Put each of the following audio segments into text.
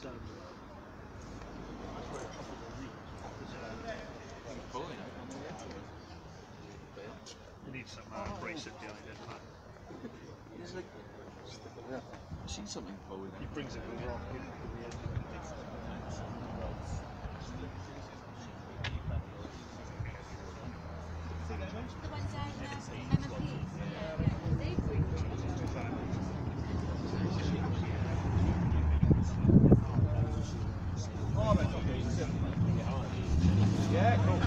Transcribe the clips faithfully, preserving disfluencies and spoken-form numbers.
um, that's very tropical meat. You need some uh, abrasive behind it. It's like, yeah, I've seen something boiling. He brings it with rock in the end. The one down at M M P. Yeah, they bring Yeah, cool.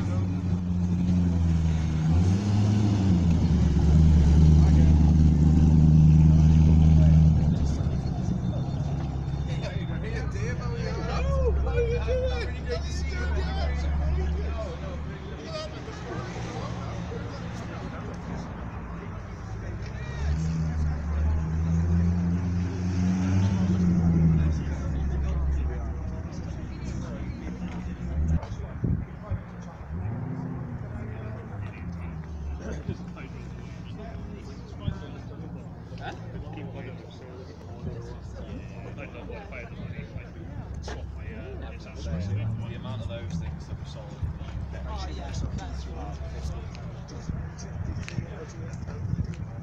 The amount of those things that were sold. Oh, yeah, that's